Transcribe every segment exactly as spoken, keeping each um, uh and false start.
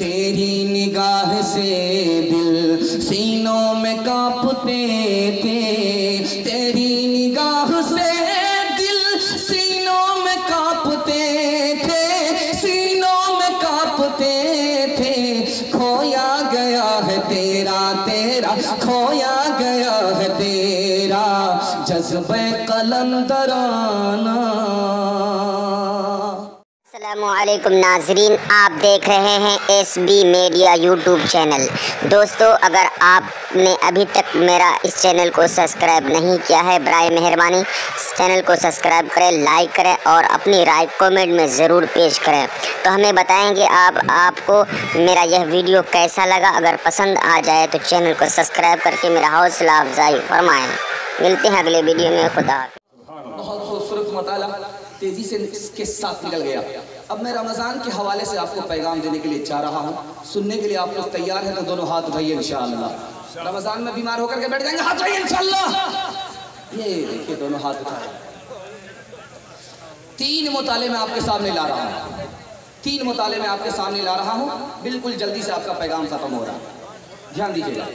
तेरी निगाह से दिल सीनों में कांपते थे, तेरी निगाह से दिल सीनों में कांपते थे, सीनों में कांपते थे। खोया गया है तेरा तेरा खोया गया है तेरा जज्बे कलंदराना। अस्सलामुअलैकुम नाजरीन, आप देख रहे हैं S B media YouTube channel. दोस्तों, अगर आपने अभी तक मेरा इस चैनल को सब्सक्राइब नहीं किया है, बराए मेहरबानी इस चैनल को सब्सक्राइब करें, लाइक करें और अपनी राय कमेंट में ज़रूर पेश करें। तो हमें बताएंगे आप आपको मेरा यह वीडियो कैसा लगा। अगर पसंद आ जाए तो चैनल को सब्सक्राइब करके मेरा हौसला अफजाई फरमाएँ। मिलते हैं अगले वीडियो में। खुदा। बहुत खूबसूरत मताला तेजी से इसके साथ निकल गया। अब मैं रमज़ान के हवाले से आपको पैगाम देने के लिए चाह रहा हूँ। सुनने के लिए आप लोग तैयार हैं तो दोनों हाथ उठाइए इंशाअल्लाह। रमज़ान में बीमार होकर के बैठ जाएंगे, हाथ उठाइए इंशाअल्लाह। ये देखिए दोनों हाथ उठाए। तीन मुताले में आपके सामने ला रहा हूँ, तीन मुताले में आपके सामने ला रहा हूँ। बिल्कुल जल्दी से आपका पैगाम खत्म हो रहा है, ध्यान दीजिएगा।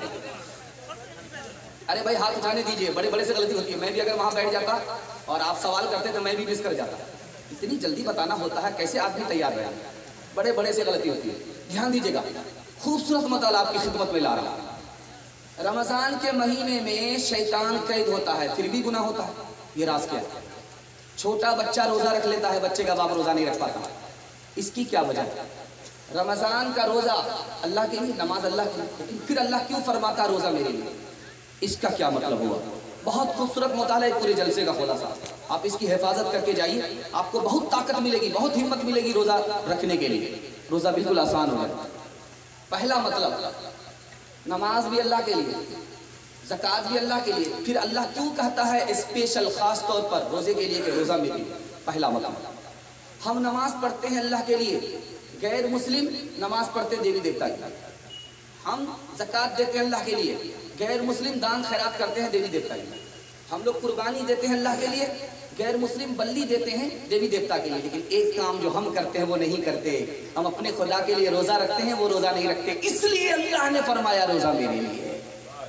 अरे भाई हाथ उठाने दीजिए, बड़े बड़े से गलती होती है। मैं भी अगर वहाँ बैठ जाता और आप सवाल करते तो मैं भी मिस कर जाता। इतनी जल्दी बताना होता है, कैसे आदमी तैयार रहे। बड़े बड़े से गलती होती है, ध्यान दीजिएगा। खूबसूरत मताला आपकी खिदमत में ला रहा हूँ। रमज़ान के महीने में शैतान कैद होता है, फिर भी गुनाह होता है। ये राज क्या है? छोटा बच्चा रोज़ा रख लेता है, बच्चे का बाप रोज़ा नहीं रख पाता। इसकी क्या वजह है? रमज़ान का रोज़ा अल्लाह के लिए, नमाज अल्लाह के लिए, लेकिन फिर अल्लाह क्यों फरमाता रोज़ा मेरे लिए? इसका क्या मतलब हुआ? बहुत खूबसूरत मुताला है, पूरे जलसे का खुलासा। आप इसकी हिफाजत करके जाइए, आपको बहुत ताकत मिलेगी, बहुत हिम्मत मिलेगी रोज़ा रखने के लिए। रोज़ा बिल्कुल आसान हो जाए। पहला मतलब, नमाज भी अल्लाह के लिए, ज़कात भी अल्लाह के लिए, फिर अल्लाह क्यों कहता है स्पेशल ख़ास तौर पर रोज़े के लिए कि रोज़ा मेरे लिए? पहला मतलब, हम नमाज पढ़ते हैं अल्लाह के लिए, गैर मुस्लिम नमाज पढ़ते देवी देवता की। हम ज़कात देते हैं अल्लाह के लिए, गैर मुस्लिम दान खैरात करते हैं देवी देवता के लिए। हम लोग कुर्बानी देते हैं अल्लाह के लिए, गैर मुस्लिम बल्ली देते हैं देवी देवता के लिए। लेकिन एक काम जो हम करते हैं वो नहीं करते, हम अपने खुदा के लिए रोज़ा रखते हैं, वो रोज़ा नहीं रखते। इसलिए अल्लाह ने फरमाया रोज़ा मेरे लिए।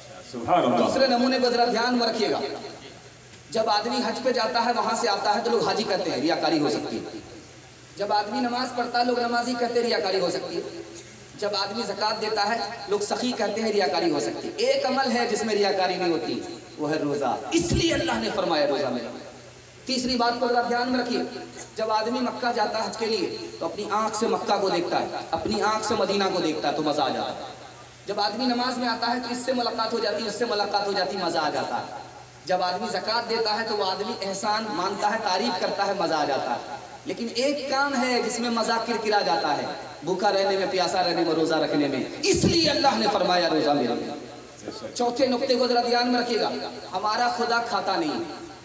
दूसरे नमूने को जरा ध्यान में रखिएगा। जब आदमी हज पे जाता है, वहां से आता है तो लोग हाजी कहते हैं, रियाकारी हो सकती है। जब आदमी नमाज पढ़ता है, लोग नमाजी कहते हैं, रियाकारी हो सकती है। जब आदमी ज़कात देता है, लोग सखी कहते हैं, रियाकारी हो सकती है। एक अमल है जिसमें रियाकारी नहीं होती, वो है रोज़ा। इसलिए अल्लाह ने फरमाया रोज़ा मेरा। तीसरी बात को जरा ध्यान में रखिए। जब आदमी मक्का जाता है हज के लिए, तो अपनी आंख से मक्का को देखता है, अपनी आंख से मदीना को देखता है, तो मज़ा आ जाता है। जब आदमी नमाज में आता है तो इससे मुलाकात हो जाती है, उससे मुलाकात हो जाती है, मज़ा आ जाता है। जब आदमी ज़कात देता है तो वो आदमी एहसान मानता है, तारीफ करता है, मज़ा आ जाता है। लेकिन एक काम है जिसमें मज़ा किरकिरा जाता है, भूखा रहने में, प्यासा रहने में, रोज़ा रखने में। इसलिए अल्लाह ने फरमाया रोज़ा मेरे लिए। चौथे नुक्ते को जरा ध्यान में रखिएगा। हमारा खुदा खाता नहीं,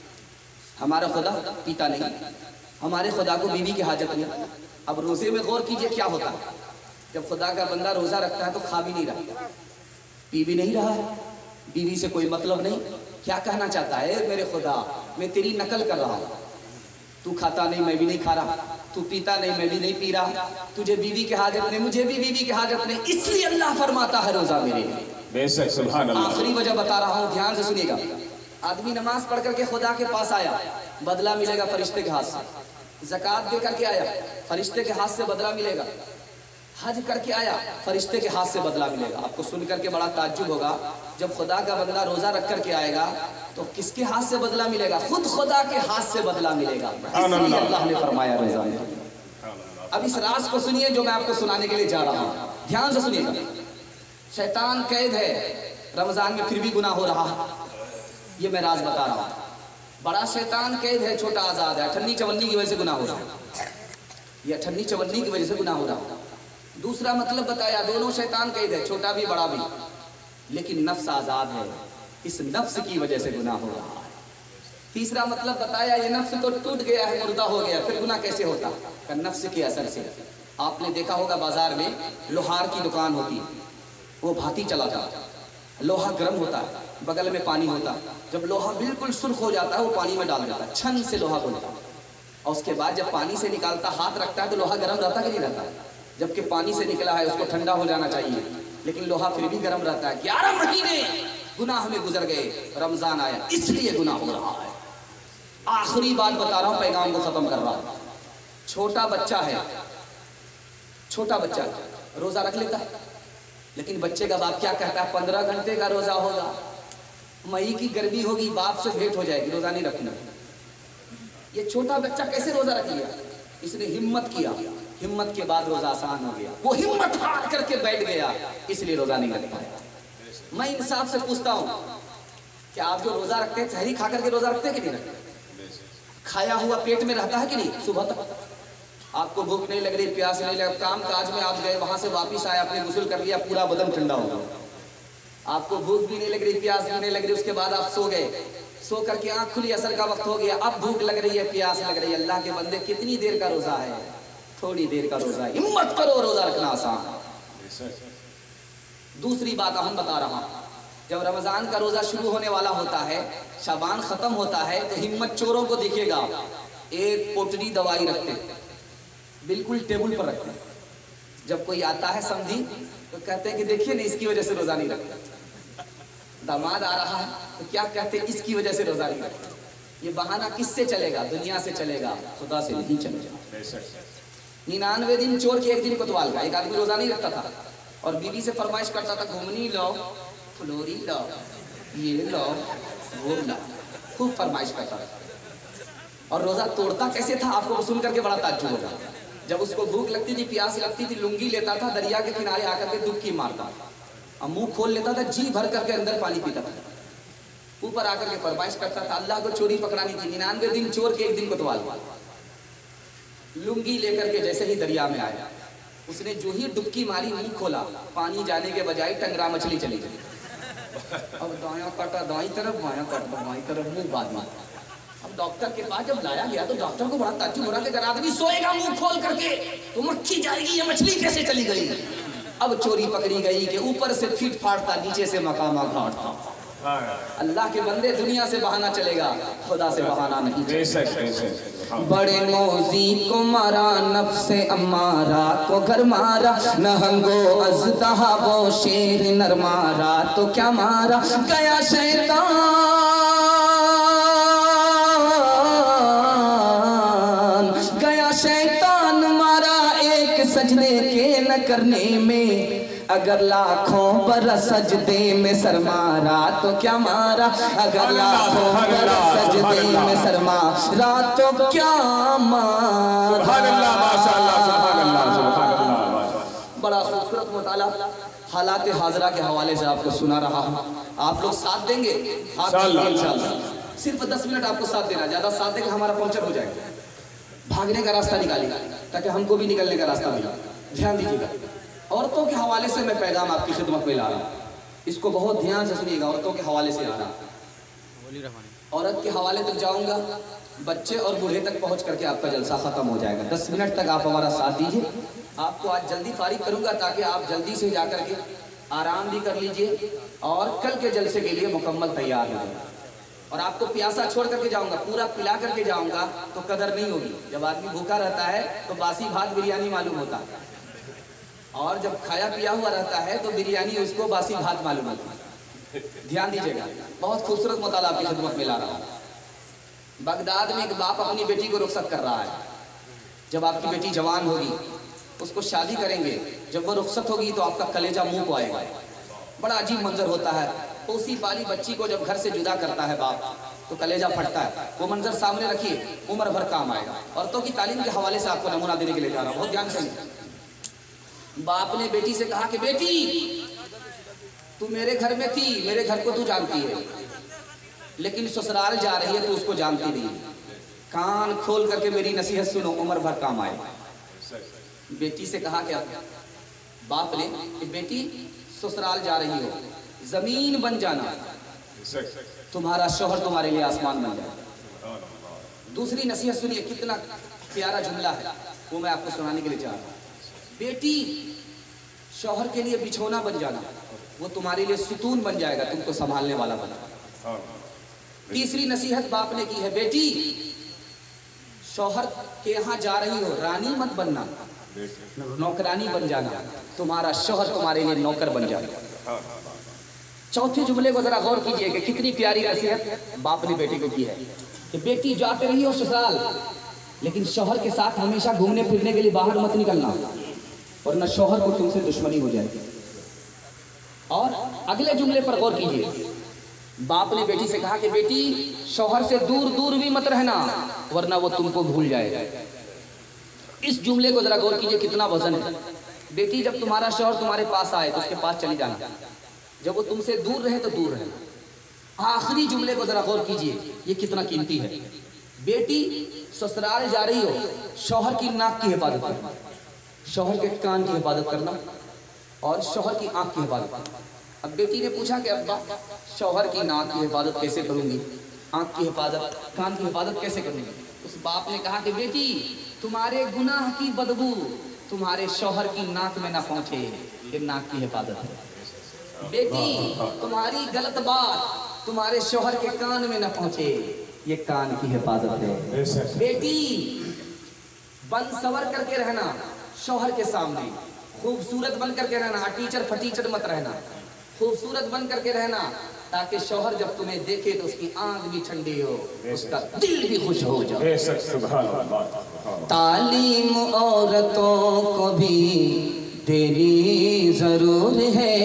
हमारा खुदा पीता नहीं, हमारे खुदा को बीवी की हाजत नहीं। अब रोज़े में गौर कीजिए क्या होता है। जब खुदा का बंदा रोज़ा रखता है तो खा भी नहीं रहा, पी भी नहीं रहा है, बीवी से कोई मतलब नहीं। क्या कहना चाहता है? मेरे खुदा, मैं तेरी नकल कर रहा हूँ। तू खाता नहीं, मैं भी नहीं खा रहा। तू पीता नहीं, मैं भी नहीं पी रहा। तुझे बीवी की हाजत नहीं, मुझे भी बीवी की हाजत नहीं। इसलिए अल्लाह फरमाता है रोज़ा मेरे लिए। बेशक सुभान अल्लाह। आखिरी वजह बता रहा हूँ, ध्यान से सुनिएगा। आदमी नमाज पढ़ करके खुदा के पास आया, बदला मिलेगा फरिश्ते के हाथ से। ज़कात दे करके आया, फरिश्ते के हाथ से बदला मिलेगा। हज करके आया, फरिश्ते के हाथ से बदला मिलेगा। आपको सुन करके बड़ा ताज्जुब होगा, जब खुदा का बंदा रोज़ा रख करके आएगा तो किसके हाथ से बदला मिलेगा? खुद खुदा के हाथ से बदला मिलेगा। इसलिए अल्लाह ने फरमाया रोज़ा में। अब इस राज को सुनिए जो मैं आपको सुनाने के लिए जा रहा हूँ, ध्यान से सुनिएगा। शैतान कैद है रमज़ान में, फिर भी गुनाह हो रहा है। ये मैं राज बता रहा हूँ। बड़ा शैतान कैद है, छोटा आज़ाद है। अठन्नी चवन्नी की वजह से गुनाह हो रहा है, ये अठन्नी चवन्नी की वजह से गुनाह हो रहा है। दूसरा मतलब बताया, दोनों शैतान कैद है, छोटा भी बड़ा भी, लेकिन नफ्स आज़ाद है, इस नफ्स की वजह से गुनाह हो रहा है। तीसरा मतलब बताया, ये नफ्स तो टूट गया है, मुर्दा हो गया, फिर गुनाह कैसे होता? का नफ्स के असर से। आपने देखा होगा बाजार में लोहार की दुकान होती है, वो भाती चलाता है, लोहा गर्म होता है, बगल में पानी होता है। जब लोहा बिल्कुल सुर्ख हो जाता है, वो पानी में डाल देता है, छन से लोहा बोलता है, और उसके बाद जब पानी से निकालता हाथ रखता है तो लोहा गर्म रहता कि नहीं रहता? जबकि पानी से निकला है, उसको ठंडा हो जाना चाहिए, लेकिन लोहा फिर भी गर्म रहता है। ग्यारह महीने गुनाह में गुजर गए, रमजान आया इसलिए गुनाह हो रहा है। आखिरी बात बता रहा हूं, पैगाम को खत्म कर रहा हूं। छोटा बच्चा है, छोटा बच्चा रोजा रख लेता है, लेकिन बच्चे का बाप क्या कहता है, पंद्रह घंटे का रोजा होगा, मई की गर्मी होगी, बाप से भेंट हो जाएगी, रोजा नहीं रखना। ये छोटा बच्चा कैसे रोजा रख लिया? इसने हिम्मत किया, हिम्मत के बाद रोजा आसान हो गया। वो हिम्मत हार करके बैठ गया, इसलिए रोजा नहीं रख पाया। मैं इंसाफ से पूछता हूं, क्या आप जो रोजा रखते हैं सहरी खा करके रोजा रखते हैं कि नहीं रखते? खाया हुआ पेट में रहता है कि नहीं? सुबह तक आपको भूख नहीं लग रही, प्यास नहीं लग, काम काज में आप गए, वहां से वापिस आए, आपने गुस्ल कर लिया, पूरा बदन ठंडा हो गया, आपको भूख भी नहीं लग रही, प्यास भी नहीं लग रही, उसके बाद आप सो गए, सो करके आंख खुली, असर का वक्त हो गया, अब भूख लग रही है, प्यास लग रही है। अल्लाह के बंदे कितनी देर का रोजा है? थोड़ी देर का रोजा है। हिम्मत करो, रोजा रखना आसान। दूसरी बात हम बता रहा हूं, जब रमजान का रोजा शुरू होने वाला होता है, शाबान खत्म होता है, तो हिम्मत चोरों को दिखेगा, एक पोटली दवाई रखते, बिल्कुल टेबल पर रखते। जब कोई आता है समझी तो कहते हैं कि देखिए ना, इसकी वजह से रोजा नहीं रखता। दामाद आ रहा है तो क्या कहते हैं, इसकी वजह से रोजा नहीं रखता। ये बहाना किससे चलेगा? दुनिया से चलेगा, खुदा से नहीं चलेगा। निन्यानवे दिन चोर के एक दिन कोतवाल का। एक आदमी रोजा नहीं रखता था और बीवी से फरमाइश करता था, घूमनी लो, फ्लोरी लो, ये लो, वो लो, खूब फरमाइश करता था। और रोजा तोड़ता कैसे था, आपको सुन करके बड़ा ताज्जुब होगा। जब उसको भूख लगती थी, प्यास लगती थी, लुंगी लेता था, दरिया के किनारे आकर के डुबकी मारता, और मुंह खोल लेता था, जी भर करके अंदर पानी पीता था, ऊपर आकर के फरमाइश करता था, अल्लाह को चोरी पकड़ानी थी। निन्यानवे दिन चोर के एक दिन कोतवाल। लुंगी लेकर के जैसे ही दरिया में आया, उसने जो ही डुबकी मारी, मुंह खोला, पानी जाने के बजाय टंगरा मछली चली गई। अब दायां काटा दाई तरफ, बायां काटा बाई तरफ, मुंह बाद में। अब डॉक्टर के पास जब लाया गया तो डॉक्टर को बड़ा ताज्जुब हो रहा कि अगर आदमी सोएगा मुंह खोल करके तो मक्खी जाएगी, ये मछली कैसे चली गई? अब चोरी पकड़ी गई कि ऊपर से फीट फाड़ता, नीचे से मकामा घाटता। अल्लाह के बंदे, दुनिया से बहाना चलेगा, खुदा से बहाना नहीं। बड़े मौजी को मारा, नफ्से अम्मारा को घर मारा, नहंगो अज़दहा वो शेर नर मारा, तो क्या मारा गया शैतान, गया शैतान मारा एक सजदे के न करने में। अगर लाखों बरस सजदे में सर मारा तो क्या मारा, अगर लाखों बरस सजदे में सर मारा तो क्या मारा। बड़ा खूबसूरत मुताला हालात हाजरा के हवाले से आपको सुना रहा हूँ। आप लोग साथ देंगे? इंशाअल्लाह। सिर्फ दस मिनट आपको साथ देना, ज्यादा साथ देंगे हमारा पंचर हो जाएगा। भागने का रास्ता निकालिएगा ताकि हमको भी निकलने का रास्ता मिले। ध्यान दीजिएगा, औरतों के हवाले से मैं पैगाम आपकी खिदमत में ला रहा हूँ, इसको बहुत ध्यान से सुनिएगा। औरतों के हवाले से आ रहा, औरत के हवाले तक जाऊंगा, बच्चे और बूढ़े तक पहुंच करके आपका जलसा खत्म हो जाएगा। दस मिनट तक आप हमारा साथ दीजिए। आपको आज जल्दी फारिग करूंगा ताकि आप जल्दी से जाकर के आराम भी कर लीजिए और कल के जलसे के लिए मुकम्मल तैयार हो जाए। और आपको प्यासा छोड़ करके जाऊंगा, पूरा पिला करके जाऊंगा तो कदर नहीं होगी। जब आदमी भूखा रहता है तो बासी भात बिरयानी मालूम होता है, और जब खाया पिया हुआ रहता है तो बिरयानी उसको बासी भात मालूम होता है। ध्यान दीजिएगा, बहुत खूबसूरत मुताला आपकी खिदमत में ला रहा हूँ। बगदाद में एक बाप अपनी बेटी को रुखसत कर रहा है। जब आपकी बेटी जवान होगी, उसको शादी करेंगे, जब वो रुखसत होगी तो आपका कलेजा मुंह को आएगा। बड़ा अजीब मंजर होता है। पोसी पाली बच्ची को जब घर से जुदा करता है बाप तो कलेजा फटता है। वो मंजर सामने रखिए, उम्र भर काम आएगा। औरतों की तालीम के हवाले से आपको नमूना देने के लिए जा रहा हूँ, बहुत ध्यान से। बाप ने बेटी से कहा कि बेटी तू मेरे घर में थी, मेरे घर को तू जानती है, लेकिन ससुराल जा रही है तो उसको जानती नहीं। कान खोल करके मेरी नसीहत सुनो, उम्र भर काम आए। बेटी से कहा क्या बाप ने कि बेटी ससुराल जा रही हो, जमीन बन जाना, तुम्हारा शौहर तुम्हारे लिए आसमान बन जाए। दूसरी नसीहत सुनिए, कितना प्यारा जुमला है, वो मैं आपको सुनाने के लिए चाह रहा हूँ। बेटी शौहर के लिए बिछौना बन जाना, वो तुम्हारे लिए सुतून बन जाएगा, तुमको संभालने वाला बना। तीसरी नसीहत बाप ने की है, बेटी शौहर के यहाँ जा रही हो, रानी मत बनना, नौकरानी बन जाना, तुम्हारा शौहर तुम्हारे लिए नौकर बन जाएगा। चौथे जुमले को जरा गौर कीजिए कि कितनी प्यारी नसीहत बाप ने बेटी को की है कि बेटी जाते रही हो ससुराल, लेकिन शौहर के साथ हमेशा घूमने फिरने के लिए बाहर मत निकलना, वरना शौहर को तुमसे दुश्मनी हो जाएगी। और अगले जुमले पर गौर कीजिए, बाप ने बेटी से कहा कि बेटी शौहर से दूर दूर भी मत रहना, वरना वो तुमको भूल जाएगा। इस जुमले को जरा गौर कीजिए, कितना वजन है। बेटी जब तुम्हारा शौहर तुम्हारे पास आए तो उसके पास चली जाना, जब वो तुमसे दूर रहे तो दूर रहना। आखिरी जुमले को जरा गौर कीजिए, ये कितना कीमती है। बेटी ससुराल जा रही हो, शौहर की नाक की हिफाजत करना, शौहर के कान की हिफाजत करना और शौहर की आंख की हिफाजत करना। अब बेटी ने पूछा कि अब्बा शौहर की नाक की हिफाजत कैसे करूंगी, आंख की हिफाजत, कान की हिफाजत कैसे करूंगी? उस बाप ने कहा कि बेटी तुम्हारे गुनाह की बदबू तुम्हारे शौहर की नाक में ना पहुंचे, ये नाक की हिफाजत है। बेटी तुम्हारी गलत बात तुम्हारे शौहर के कान में ना पहुंचे, ये कान की हिफाजत है। बेटी बन सवर करके रहना, शौहर के सामने खूबसूरत बन करके रहना, टीचर फटीचर मत रहना, खूबसूरत बन करके रहना, ताकि शौहर जब तुम्हें देखे तो उसकी आंख भी ठंडी हो, उसका दिल भी खुश हो जाए। तालीम औरतों को भी देनी जरूर है,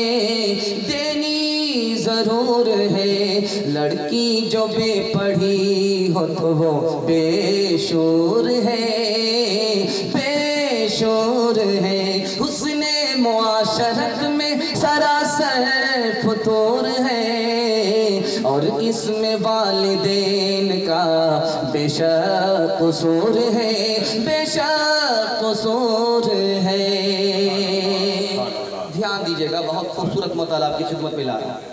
देनी जरूर है। लड़की जो बेपढ़ी हो तो वो बेशूर है, बेशूर है। हुस्ने मुआशरत में सरासर फतूर है, और इसमें वालिदैन का बेशक कसूर है, बेशक कसूर है। ध्यान दीजिएगा, बहुत खूबसूरत मौला आपकी खिदमत में ला रहा है।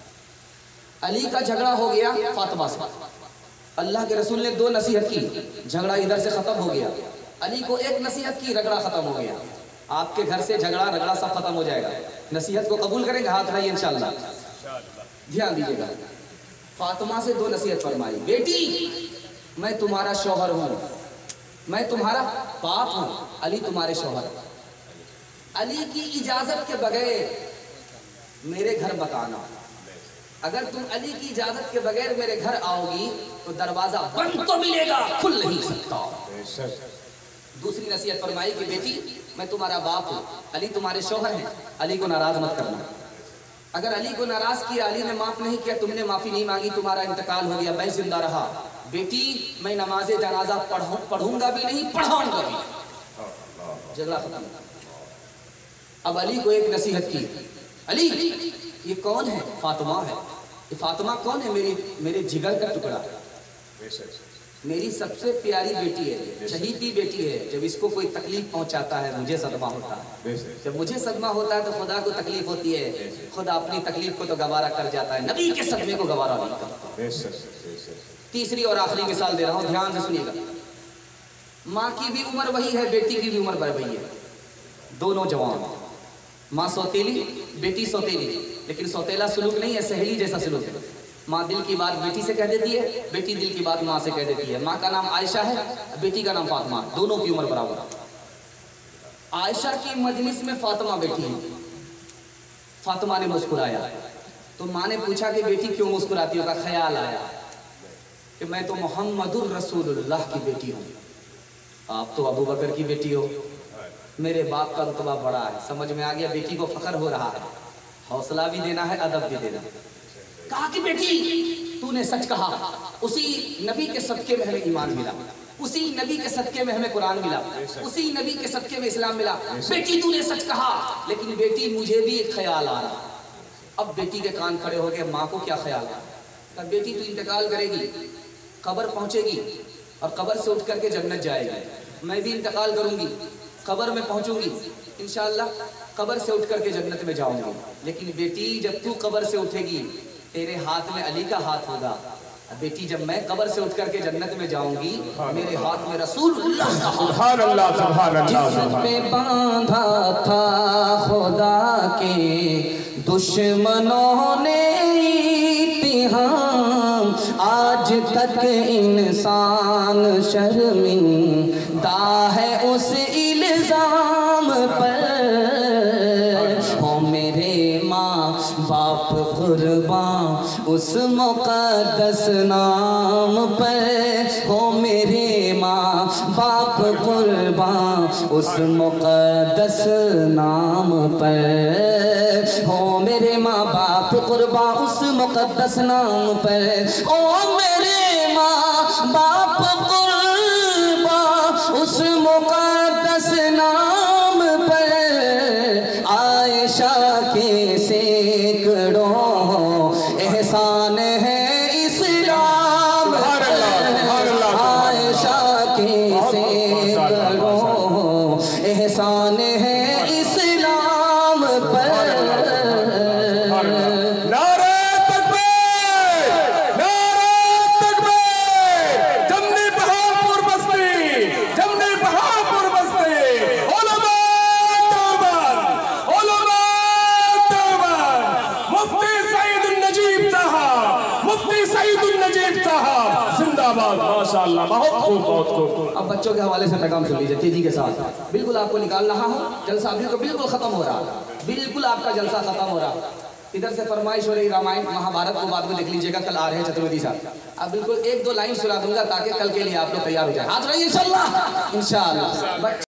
अली का झगड़ा हो गया फातिमा से, अल्लाह के रसूल ने दो नसीहत की, झगड़ा इधर से खत्म हो गया। अली को एक नसीहत की, रगड़ा खत्म हो गया। आपके घर से झगड़ा रगड़ा सब खत्म हो जाएगा। नसीहत को कबूल करेंगे, हाथ उठाइए इंशाअल्लाह। ध्यान दीजिएगा, फातिमा से दो नसीहत फरमाई। बेटी मैं तुम्हारा शौहर हूँ, मैं तुम्हारा बाप हूँ, अली तुम्हारे शौहर। अली की इजाजत के बगैर मेरे घर मत आना। अगर तुम अली की इजाजत के बगैर मेरे घर आओगी तो दरवाजा बंद तो मिलेगा, खुल नहीं सकता। दूसरी नसीहत फरमाई कि बेटी मैं तुम्हारा बाप हूँ, अली तुम्हारे शौहर हैं, अली को नाराज मत करना। अगर अली को नाराज किया, अली ने माफ नहीं किया, तुमने माफी नहीं मांगी, तुम्हारा इंतकाल हो गया, मैं जिंदा रहा, बेटी मैं नमाजे जनाजा पढ़ूं पढ़ूंगा भी नहीं, पढ़ाऊंगा भी। झगड़ा खत्म। अब अली को एक नसीहत की, अली ये कौन है? फातिमा है। ये फातिमा कौन है? मेरी मेरे जिगर का टुकड़ा, मेरी सबसे प्यारी बेटी है, शहीदी बेटी है। जब इसको कोई तकलीफ पहुंचाता है मुझे सदमा होता है, जब मुझे सदमा होता है तो खुदा को तकलीफ होती है, खुदा अपनी तकलीफ को तो गवारा कर जाता है, नबी के सदमे को गवारा नहीं करता। तीसरी और आखिरी मिसाल दे रहा हूँ, ध्यान से सुनिएगा। माँ की भी उम्र वही है, बेटी की भी उम्र वही है, दोनों जवान। माँ सौतेली, बेटी सौतेली, लेकिन सौतेला सुलूक नहीं है, सहेली जैसा सुलूक है। माँ दिल की बात बेटी से कह देती है, बेटी दिल की बात माँ से कह देती है। माँ का नाम आयशा है, बेटी का नाम फातिमा, दोनों की उम्र बराबर। आयशा की मजलिस में फातिमा बैठी है, फातिमा ने मुस्कुराया तो माँ ने पूछा कि बेटी क्यों मुस्कुराती हो? का ख्याल आया कि मैं तो मोहम्मदुर रसूलुल्लाह की बेटी हूँ, आप तो अबू बकर की बेटी हो, मेरे बाप का रुतबा बड़ा है। समझ में आ गया, बेटी को फख्र हो रहा है, हौसला भी देना है, अदब भी देना है। कहा कि बेटी तूने सच कहा, उसी नबी के सदके में हमें ईमान मिला, उसी नबी के सदके में हमें कुरान मिला, उसी नबी के सदके में इस्लाम मिला। बेटी तूने सच कहा, लेकिन बेटी मुझे भी एक ख्याल आ रहा। अब बेटी के कान खड़े हो गए। माँ को क्या ख्याल आ? कहा बेटी तू इंतकाल करेगी, कब्र पहुंचेगी और कब्र से उठ करके जन्नत जाएगी, मैं भी इंतकाल करूंगी, कब्र में पहुंचूंगी, इंशाअल्लाह कब्र से उठ करके जन्नत में जाऊंगी। लेकिन बेटी जब तू कब्र से उठेगी तेरे हाथ में अली का हाथ होगा, बेटी जब मैं कब्र से उठ करके जन्नत में जाऊंगी मेरे हाथ में रसूलुल्लाह का हाथ। सुभान अल्लाह, सुभान अल्लाह। जिसपे बांधा था खुदा के दुश्मनों ने इत्तेहाम, आज तक इंसान शर्मिंदा है उस इल्जाम बाप कुर्बान उस मुक़द्दस नाम पर, हो मेरे माँ बाप कुर्बान उस मुक़द्दस नाम पर, हो मेरे माँ बाप कुर्बान उस मुक़द्दस नाम पर, ओ मेरे माँ बाप कुर्बान उस मुक़द्दस नाम पर। आयशा के सैकड़ों एहसान है इस्लाम पर, आयशा के सैकड़ों एहसान है इस्लाम पर। माशाअल्लाह, बहुत खूब, बहुत खूब। अब बच्चों के हवाले से पैगाम सुन लीजिए तेजी के साथ। बिल्कुल आपको निकाल रहा हूँ, जलसा अभी तो बिल्कुल खत्म हो रहा, बिल्कुल आपका जलसा खत्म हो रहा। इधर से फरमाइश हो रही रामायण महाभारत को बाद में लिख लीजिएगा, कल आ रहे हैं चतुर्वेदी साहब। अब बिल्कुल एक दो लाइन सुना दूंगा ताकि कल के लिए आप लोग तैयार हो जाए। हाथ रहिए इंशाल्लाह इंशाल्लाह।